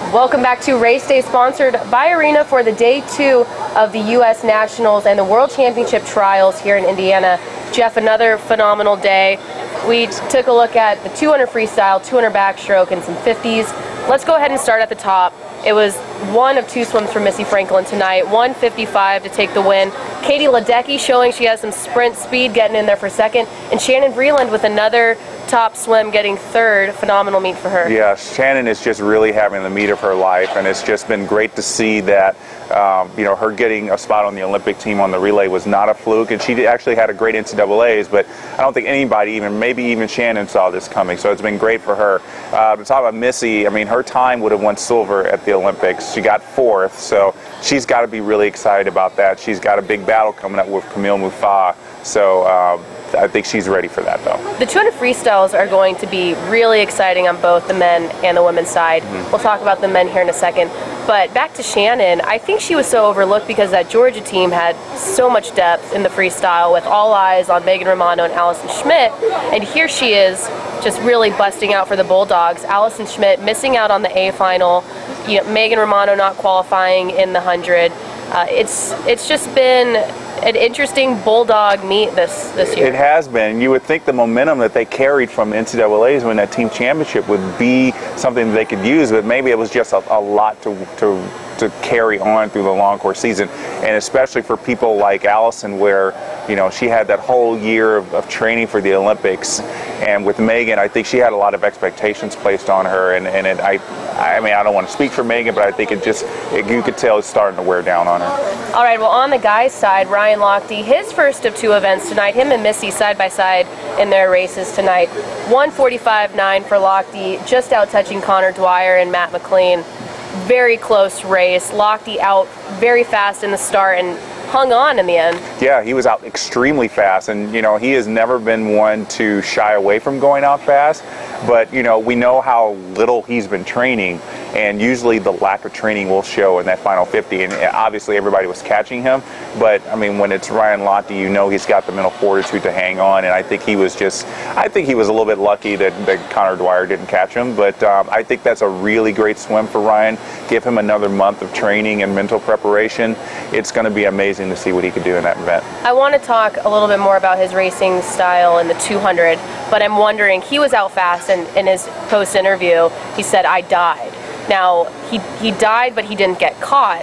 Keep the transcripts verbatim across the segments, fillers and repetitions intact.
Welcome back to Race Day, sponsored by Arena for the day two of the U S Nationals and the World Championship Trials here in Indiana. Jeff, another phenomenal day. We took a look at the two hundred freestyle, two hundred backstroke, and some fifties. Let's go ahead and start at the top. It was one of two swims for Missy Franklin tonight, one fifty-five to take the win. Katie Ledecky showing she has some sprint speed, getting in there for second. And Shannon Vreeland with another top swim, getting third. Phenomenal meet for her. Yeah, Shannon is just really having the meet of her life, and it's just been great to see that, um, you know, her getting a spot on the Olympic team on the relay was not a fluke, and she actually had a great N C double A's, but I don't think anybody, even maybe even Shannon, saw this coming, so it's been great for her. Uh, to talk about Missy, I mean, her time would have won silver at the Olympics. She got fourth, so she's got to be really excited about that. She's got a big battle coming up with Camille Muffat, so uh, I think she's ready for that, though. The two hundred freestyles are going to be really exciting on both the men and the women's side. Mm-hmm. We'll talk about the men here in a second. But back to Shannon, I think she was so overlooked because that Georgia team had so much depth in the freestyle with all eyes on Megan Romano and Allison Schmidt. And here she is just really busting out for the Bulldogs. Allison Schmidt missing out on the A final. You know, Megan Romano not qualifying in the one hundred. Uh, it's, it's just been an interesting Bulldog meet this, this year. It has been. You would think the momentum that they carried from N C double A's when that team championship would be something that they could use, but maybe it was just a, a lot to, to, to carry on through the long course season, and especially for people like Allison, where, you know, she had that whole year of, of training for the Olympics, and with Megan, I think she had a lot of expectations placed on her, and, and it, I, I mean, I don't want to speak for Megan, but I think it just, it, you could tell it's starting to wear down on her. All right, well, on the guys' side, Ryan Lochte, his first of two events tonight, him and Missy side by side in their races tonight. one forty-five nine for Lochte, just out touching Connor Dwyer and Matt McLean. Very close race. Lochte out very fast in the start and hung on in the end. Yeah, he was out extremely fast, and you know, he has never been one to shy away from going out fast, but you know, we know how little he's been training, and usually the lack of training will show in that final fifty, and obviously everybody was catching him, but I mean, when it's Ryan Lochte, you know he's got the mental fortitude to hang on, and I think he was just, I think he was a little bit lucky that, that Connor Dwyer didn't catch him, but um, I think that's a really great swim for Ryan. Give him another month of training and mental preparation. It's going to be amazing to see what he could do in that event. I want to talk a little bit more about his racing style in the two hundred, but I'm wondering, he was out fast, and in his post-interview, he said, "I died." Now, he, he died, but he didn't get caught.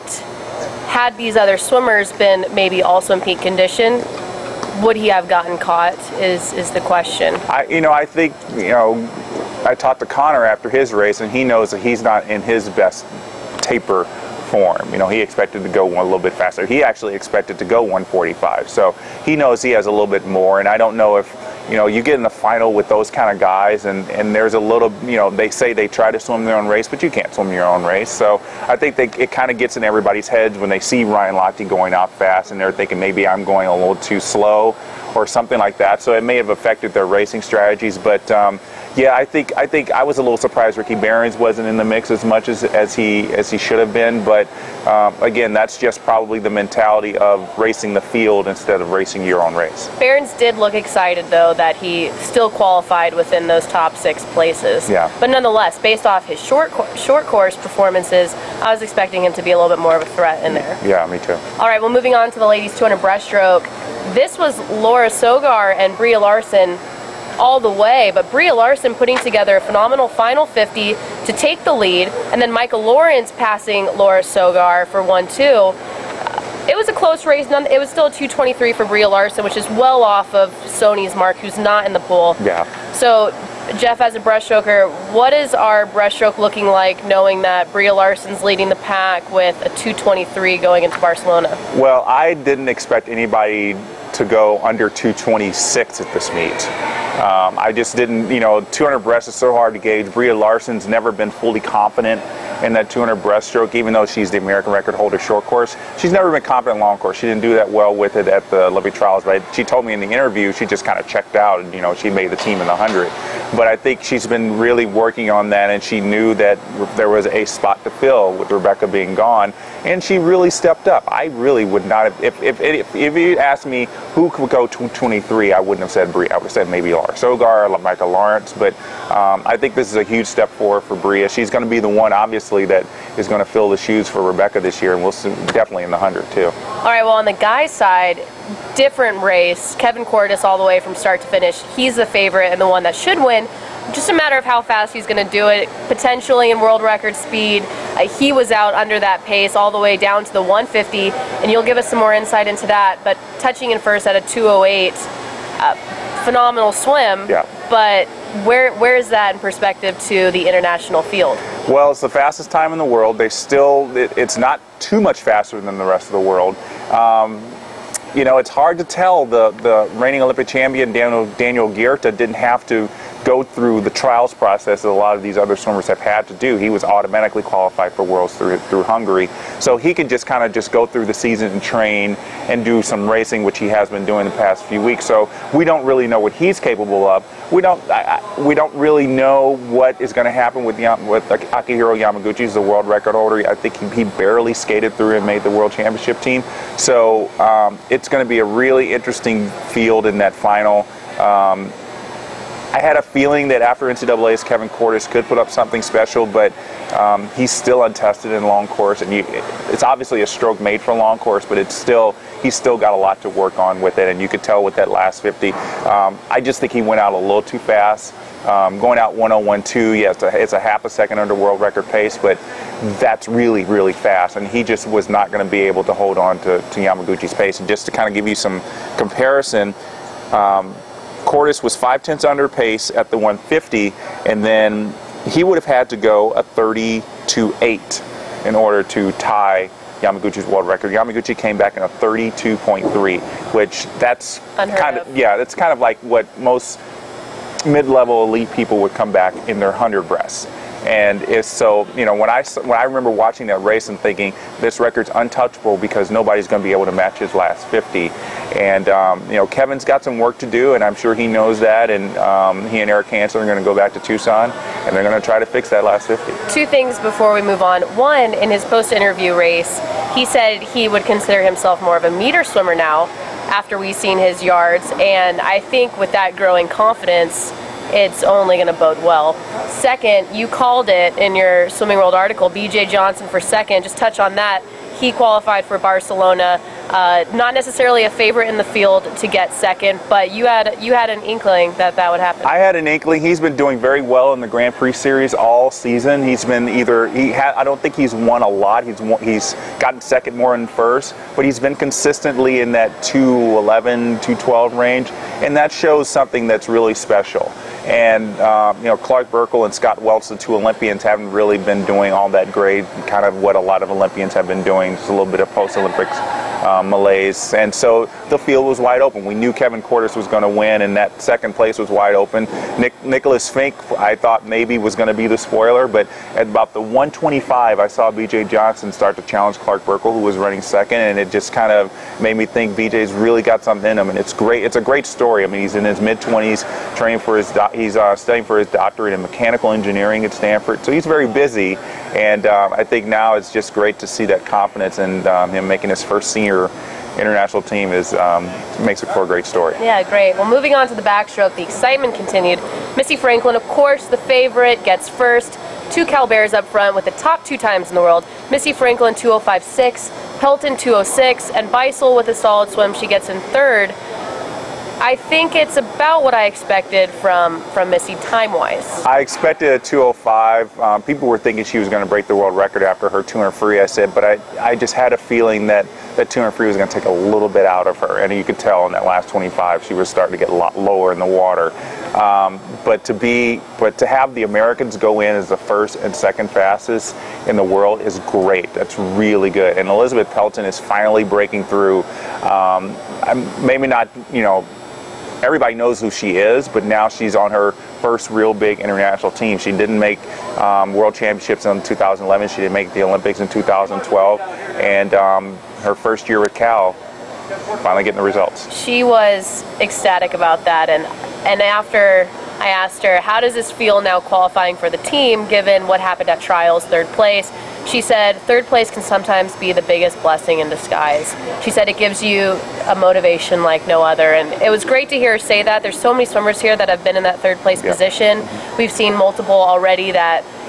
Had these other swimmers been maybe also in peak condition, would he have gotten caught, is, is the question. I, you know, I think, you know, I talked to Connor after his race, and he knows that he's not in his best taper form. You know, he expected to go one a little bit faster. He actually expected to go one forty-five. So he knows he has a little bit more, and I don't know if, you know, you get in the final with those kind of guys, and, and there's a little, you know, they say they try to swim their own race, but you can't swim your own race. So I think they, it kind of gets in everybody's heads when they see Ryan Lochte going out fast, and they're thinking maybe I'm going a little too slow or something like that. So it may have affected their racing strategies, but um, yeah, I think I think I was a little surprised Ricky Behrens wasn't in the mix as much as, as he as he should have been. But um, again, that's just probably the mentality of racing the field instead of racing your own race. Behrens did look excited, though, that he still qualified within those top six places. Yeah. But nonetheless, based off his short short course performances, I was expecting him to be a little bit more of a threat in there. Yeah, me too. All right, well, moving on to the ladies two hundred breaststroke. This was Laura Sogar and Bria Larson all the way, but Bria Larson putting together a phenomenal final fifty to take the lead, and then Michael Lawrence passing Laura Sogar for one two. Uh, it was a close race. None, it was still a two twenty-three for Bria Larson, which is well off of Sony's mark, who's not in the pool. Yeah. So, Jeff, as a breaststroker, what is our breaststroke looking like, knowing that Bria Larson's leading the pack with a two twenty-three going into Barcelona? Well, I didn't expect anybody to go under two twenty-six at this meet. Um, I just didn't, you know, two hundred breast is so hard to gauge. Bria Larson's never been fully confident in that two hundred breaststroke, even though she's the American record holder short course. She's never been confident in long course. She didn't do that well with it at the Olympic trials, but she told me in the interview she just kind of checked out, and, you know, she made the team in the one hundred. But I think she's been really working on that, and she knew that there was a spot to fill with Rebecca being gone, and she really stepped up. I really would not have, if if, if, if you asked me who could go two twenty-three, I wouldn't have said Bria. I would have said maybe Laura Sogar or Michael Lawrence, but um, I think this is a huge step forward for Bria. She's going to be the one, obviously, obviously, that is going to fill the shoes for Rebecca this year, and we'll see definitely in the hundred too. All right, well, on the guys' side, different race. Kevin Cordes all the way from start to finish. He's the favorite and the one that should win. Just a matter of how fast he's going to do it, potentially in world record speed. Uh, he was out under that pace all the way down to the one fifty, and you'll give us some more insight into that. But touching in first at a two oh eight, uh, phenomenal swim. Yeah. But where where is that in perspective to the international field? Well, it's the fastest time in the world. They still, it, it's not too much faster than the rest of the world. Um, you know, it's hard to tell. The the reigning Olympic champion Daniel Daniel Gierta didn't have to go through the trials process that a lot of these other swimmers have had to do. He was automatically qualified for Worlds through through Hungary, so he could just kind of just go through the season and train and do some racing, which he has been doing the past few weeks. So we don't really know what he's capable of. We don't I, I, we don't really know what is going to happen with Yam, with Akihiro Yamaguchi. He's the world record holder. I think he, he barely skated through and made the World Championship team. So um, it's going to be a really interesting field in that final. Um, I had a feeling that after N C double A's Kevin Cordes could put up something special, but um, he's still untested in long course, and you, it's obviously a stroke made for long course, but it's still he's still got a lot to work on with it, and you could tell with that last fifty. Um, I just think he went out a little too fast. Um, going out one oh one two, yeah, it's a, it's a half a second under world record pace, but that's really, really fast, and he just was not going to be able to hold on to, to Yamaguchi's pace. And just to kind of give you some comparison, um, Cordes was five tenths under pace at the one fifty, and then he would have had to go a thirty-two eight in order to tie Yamaguchi's world record. Yamaguchi came back in a thirty-two point three, which that's Unheard kind of, of. yeah, that's kind of like what most mid-level elite people would come back in their hundred breasts. And it's so, you know, when I, when I remember watching that race and thinking, this record's untouchable because nobody's going to be able to match his last fifty. And, um, you know, Kevin's got some work to do, and I'm sure he knows that. And um, he and Eric Hansen are going to go back to Tucson, and they're going to try to fix that last fifty. Two things before we move on. One, in his post-interview race, he said he would consider himself more of a meter swimmer now after we've seen his yards. And I think with that growing confidence, it's only going to bode well. Second, you called it in your Swimming World article, B J Johnson for second. Just touch on that. He qualified for Barcelona. Uh, not necessarily a favorite in the field to get second, but you had you had an inkling that that would happen. I had an inkling. He's been doing very well in the Grand Prix series all season. He's been either he had. I don't think he's won a lot. He's won, he's gotten second more than first, but he's been consistently in that two eleven, two twelve range, and that shows something that's really special. And um, you know, Clark Burkle and Scott Welch, the two Olympians, haven't really been doing all that great. Kind of what a lot of Olympians have been doing. Just a little bit of post-Olympics um, malaise, and so the field was wide open. We knew Kevin Cordes was going to win, and that second place was wide open. Nick, Nicholas Fink, I thought maybe was going to be the spoiler, but at about the one twenty-five, I saw B J Johnson start to challenge Clark Burkle, who was running second, and it just kind of made me think B J's really got something in him, and it's great. It's a great story. I mean, he's in his mid twenties, training for his do he's uh, studying for his doctorate in mechanical engineering at Stanford, so he's very busy, and um, I think now it's just great to see that confidence, and um, him making his first senior international team is um, makes it for a great story. Yeah, great. Well, moving on to the backstroke, the excitement continued. Missy Franklin, of course, the favorite, gets first. Two Cal Bears up front with the top two times in the world. Missy Franklin two oh five six, Pelton two oh six, and Beisel with a solid swim. She gets in third. I think it's about what I expected from, from Missy time-wise. I expected a two oh five. Um, people were thinking she was going to break the world record after her two hundred free, I said, but I, I just had a feeling that that two hundred free was going to take a little bit out of her, and you could tell in that last twenty-five she was starting to get a lot lower in the water. Um, but to be, but to have the Americans go in as the first and second fastest in the world is great. That's really good. And Elizabeth Pelton is finally breaking through. Um, maybe not, you know, everybody knows who she is, but now she's on her first real big international team. She didn't make um, World Championships in two thousand eleven. She didn't make the Olympics in two thousand twelve. And um, her first year at Cal, finally getting the results. She was ecstatic about that, and and after I asked her, how does this feel now qualifying for the team, given what happened at trials, third place? She said, third place can sometimes be the biggest blessing in disguise. She said it gives you a motivation like no other, and it was great to hear her say that. There's so many swimmers here that have been in that third place yeah. position. We've seen multiple already that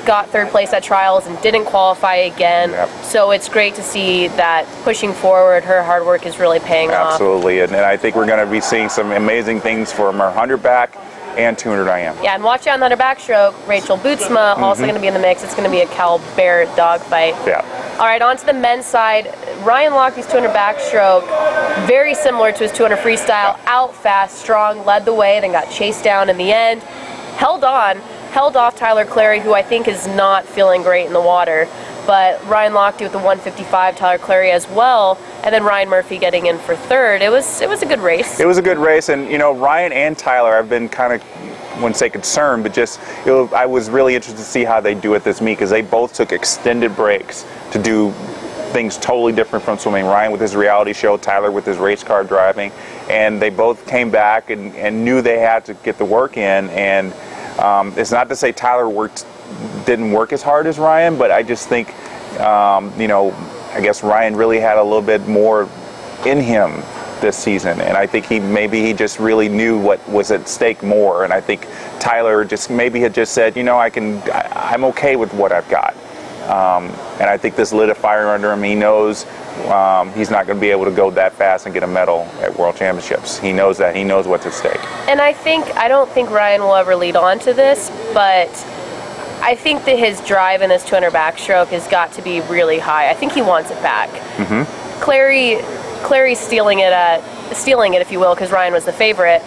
got third place at trials and didn't qualify again. Yep. So it's great to see that pushing forward, her hard work is really paying off. Absolutely, and, and I think we're going to be seeing some amazing things from our one hundred back and two hundred I M. Yeah, and watch out on the backstroke. Rachel Bootsma mm-hmm. also going to be in the mix. It's going to be a Cal Bear dogfight. Yeah. All right, on to the men's side. Ryan Lochte's two hundred backstroke, very similar to his two hundred freestyle. Out fast, strong, led the way, then got chased down in the end. Held on, held off Tyler Clary, who I think is not feeling great in the water. But Ryan Lochte with the one fifty-five, Tyler Clary as well, and then Ryan Murphy getting in for third. It was it was a good race. It was a good race, and you know, Ryan and Tyler, I've been kind of, I wouldn't say concerned, but just it was, I was really interested to see how they do at this meet, because they both took extended breaks to do things totally different from swimming. Ryan with his reality show, Tyler with his race car driving, and they both came back and, and knew they had to get the work in. And um, it's not to say Tyler worked didn't work as hard as Ryan, but I just think, um, you know, I guess Ryan really had a little bit more in him this season, and I think he maybe he just really knew what was at stake more. And I think Tyler just maybe had just said, you know, I can, I, I'm okay with what I've got. Um, and I think this lit a fire under him. He knows um, he's not going to be able to go that fast and get a medal at World Championships. He knows that. He knows what's at stake. And I think I don't think Ryan will ever lead on to this, but I think that his drive in this two hundred backstroke has got to be really high. I think he wants it back. Mm-hmm. Clary, Clary's stealing it at stealing it, if you will, because Ryan was the favorite.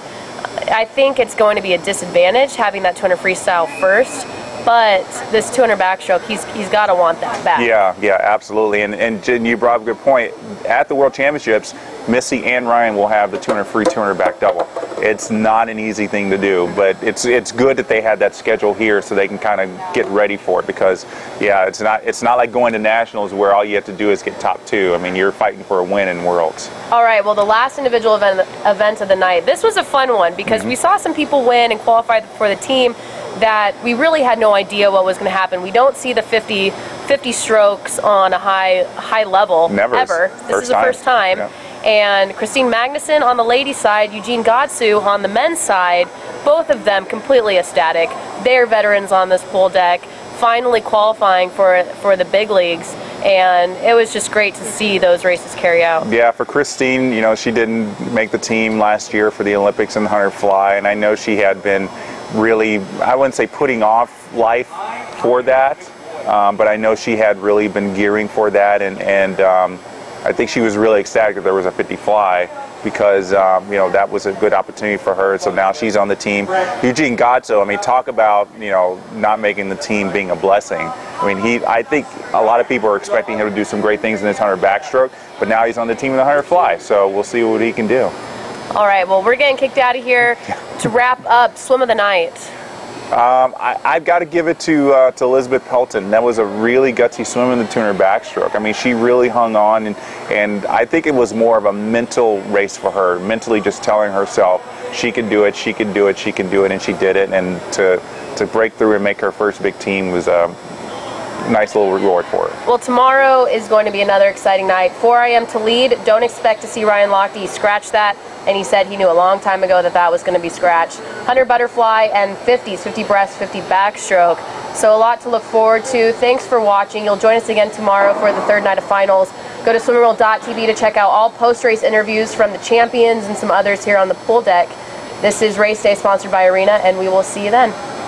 I think it's going to be a disadvantage having that two hundred freestyle first. But this two hundred backstroke, he's he's got to want that back. Yeah, yeah, absolutely. And and Jen, you brought up a good point. At the World Championships, Missy and Ryan will have the two hundred free, two hundred back double. It's not an easy thing to do, but it's it's good that they had that schedule here so they can kind of get ready for it. Because yeah, it's not it's not like going to nationals where all you have to do is get top two. I mean, you're fighting for a win in Worlds. All right. Well, the last individual event event of the night. This was a fun one because mm-hmm. we saw some people win and qualify for the team that we really had no idea what was going to happen. We don't see the fifty, fifty strokes on a high high level Never. ever. This first is the time. first time. Yeah. And Christine Magnuson on the ladies' side, Eugene Gatsu on the men's side, both of them completely ecstatic. They're veterans on this pool deck, finally qualifying for for the big leagues. And it was just great to see those races carry out. Yeah, for Christine, you know, she didn't make the team last year for the Olympics in the one hundred fly, and I know she had been really, I wouldn't say putting off life for that, um, but I know she had really been gearing for that, and, and um, I think she was really ecstatic that there was a fifty fly because, um, you know, that was a good opportunity for her. So now she's on the team. Eugene Gatso, I mean, talk about, you know, not making the team being a blessing. I mean, he, I think a lot of people are expecting him to do some great things in his one hundred backstroke, but now he's on the team in the one hundred fly, so we'll see what he can do. All right, well, we're getting kicked out of here. To wrap up, swim of the night. Um, I, I've got to give it to uh, to Elizabeth Pelton. That was a really gutsy swim in the two hundred backstroke. I mean, she really hung on, and, and I think it was more of a mental race for her, mentally just telling herself she could do it, she could do it, she could do it, and she did it. And to, to break through and make her first big team was a nice little reward for her. Well, tomorrow is going to be another exciting night. four a m to lead. Don't expect to see Ryan Lochte. He scratched that, and he said he knew a long time ago that that was going to be scratched. one hundred butterfly and fifties, fifty breast, fifty backstroke. So a lot to look forward to. Thanks for watching. You'll join us again tomorrow for the third night of finals. Go to swimmer world dot t v to check out all post-race interviews from the champions and some others here on the pool deck. This is Race Day, sponsored by Arena, and we will see you then.